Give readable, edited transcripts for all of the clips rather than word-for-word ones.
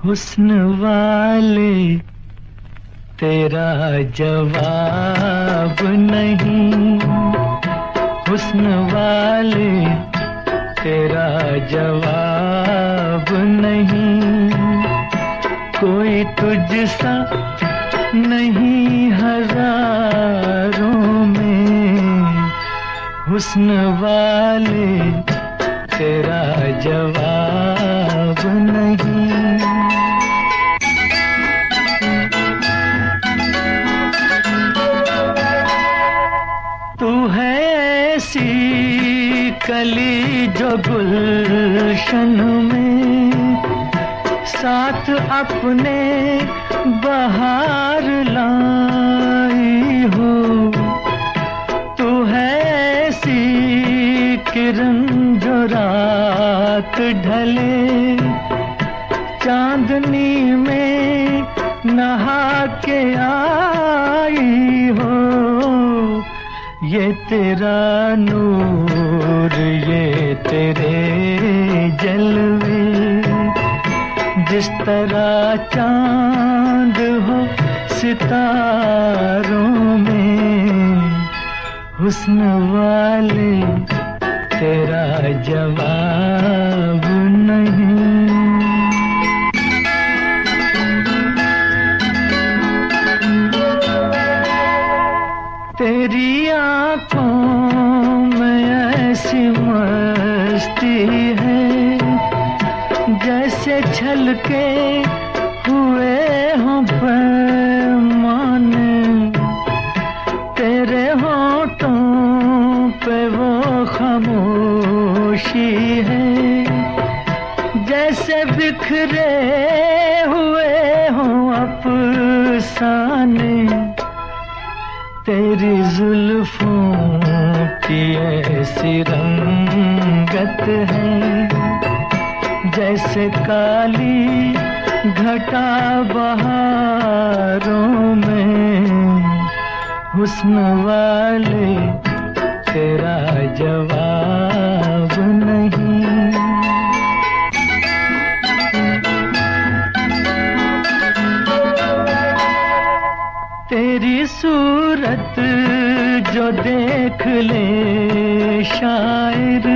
हुस्न वाले तेरा जवाब नहीं, हुस्न वाले तेरा जवाब नहीं, कोई तुझसा नहीं हजारों में, हुस्न वाले तेरा जवाब नहीं। तू है ऐसी कली जो गुलशन में साथ अपने बहार लाई हो, तू है ऐसी किरण जो रात ढले चांदनी में नहा के आई हो, ये तेरा नूर ये तेरे जलवे, जिस तरह चांद हो सितारों में, हुस्न वाले तेरा जवाब नहीं। तेरी आँखों में ऐसी मस्ती है जैसे छलके हुए हों पैमाने, तेरे होठों पे वो खामोशी है जैसे बिखरे हुए हों अफसाने, तेरी जुल्फों की ऐसी रंगत है जैसे काली घटा बहारों में, हुस्न वाले तेरा जवाब नहीं। तेरी सूरत जो देख ले शायर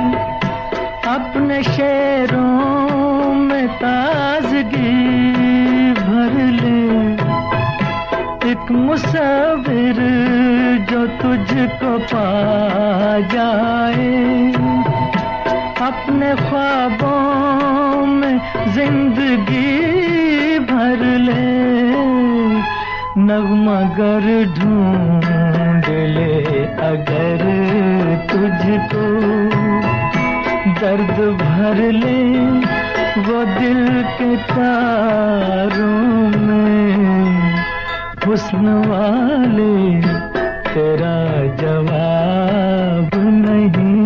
अपने शेरों में ताजगी भर ले, एक मुसव्विर जो तुझको पा जाए अपने ख्वाबों में जिंदगी भर ले, नगमा गर ढूंढ ले अगर तुझको, दर्द भर ले वो दिल के तारों में, हुस्न वाले तेरा जवाब नहीं।